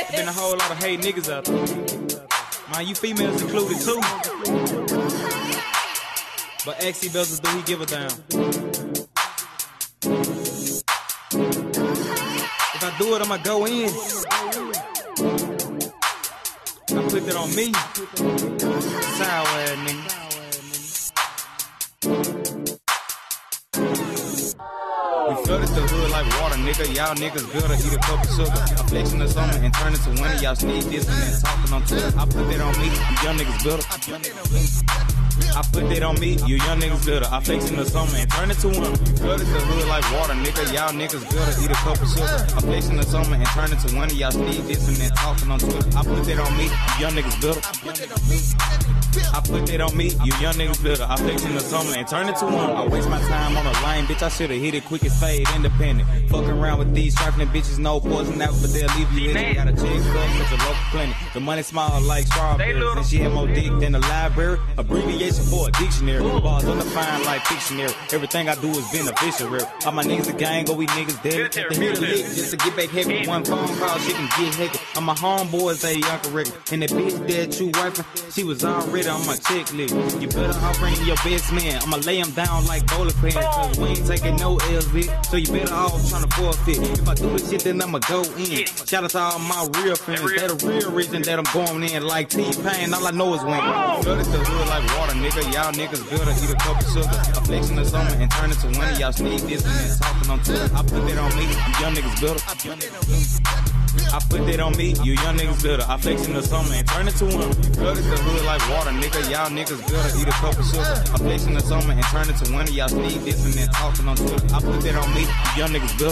Been a whole lot of hate niggas out there. Man, you females included too. But XC Bells, do he give a damn? If I do it, I'ma go in. I put that on me. Sour ass nigga. We flooded the hood like water, nigga. Y'all niggas build eat a cup of sugar. I'm flexing the summer and turn it to winter. Y'all sneak this and then talking on Twitter. I put that on me. You young niggas build I put that on me, you young niggas builder. I flex in the summer and turn it to winter. Flooded the hood like water, nigga. Y'all niggas builder, eat a cup of sugar. I flex in the summer and turn it to winter. Y'all sneak this and then talking on Twitter. I put that on me, you young niggas builder. I put that on me, you young niggas builder. I flex in the summer and turn it to winter. I waste my time on a lane, bitch. I should've hit it quick as fade, independent. Fucking around with these trifling bitches, no poison out, but they'll leave you in it. Got a chick up at the local clinic. The money small like strawberries, and she had more dick than the library. Abbreviation for a dictionary. Bars undefined like dictionary. Everything I do is beneficial. All my niggas a gang, go we niggas dead. To hit a lick just to get back heavy. One phone call, she can get heckin'. All my homeboys, they Uncle Rick. And that bitch that you wifin', she was already on my checklist. You better off bringing your best man. I'ma lay him down like bowling pins. Cause we ain't taking no LV. So you better off tryna forfeit. If I do this shit, then I'ma go in. Shout out to all my real friends. They the real reason that I'm going in. Like T-Pain, all I know is win. Flooded the hood like water, nigga. Y'all niggas builder, eat a cup of sugar. I flex in the summer and turn it to winter. Y'all sneak this and then talking on Twitter. I put that on me, you young niggas builder. I put that on me, you young niggas builder. I flex in the summer and turn it to winter. Flooded the hood like water, nigga. Y'all niggas builder, eat a cup of sugar. I flex in the summer and turn it to winter. Y'all sneak this and then talking on Twitter. I put that on me, you young niggas builder.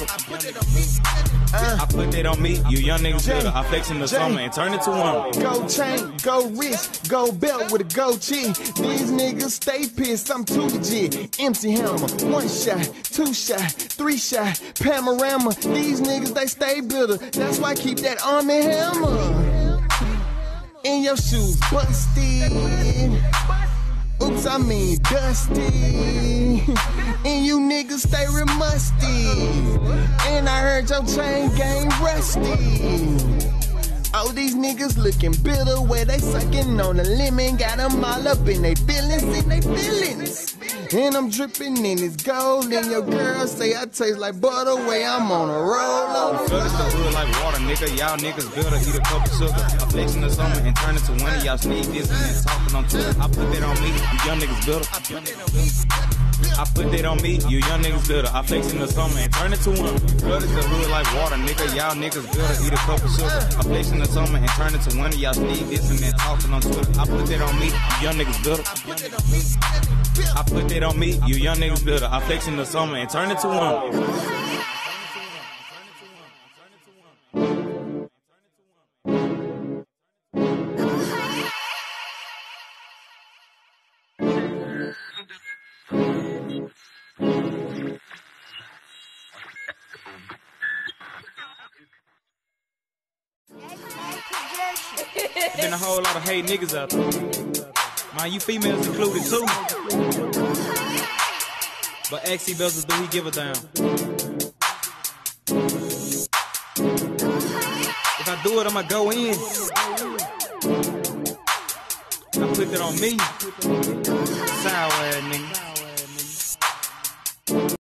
I put that on me, you young niggas builder. I flex in the summer and turn it to winter. Go chain, go wrist, go belt with a go cheat. These niggas stay pissed, I'm too legit. MC Hammer, 1 shot, 2 shot, 3 shot, panorama. These niggas, they stay builder. That's why I keep that Army Hammer in your shoes, busted. Oops, I mean dusty. And you niggas stay real musty. And I heard your chain game rusty. All these niggas looking bitter, where they sucking on the lemon. Got them all up in they feelings, And I'm dripping in this gold. And your girl say I taste like butter, way I'm on a roll. We flooded the hood like water, nigga. Y'all niggas builder, eat a cup of sugar. I flex in the summer and turn it to winter. Y'all sneak this and then talking on Twitter. I put that on me, you young niggas builder. I put that on me, you young niggas builder. I flex in the summer and turn it to winter. Flooded the hood like water, nigga. Y'all niggas builder, eat a cup of sugar. I flex in the summer and turn it to winter. Y'all sneak this and then talking on Twitter. I put that on me, you young niggas builder. I put that on me, you young niggas builder. I flex in the summer and turn it to winter. Been a whole lot of hate niggas out there. Man, you females included too. But XC Bells, do he give a damn? If I do it, I'ma go in. I put that on me. Sour ass nigga.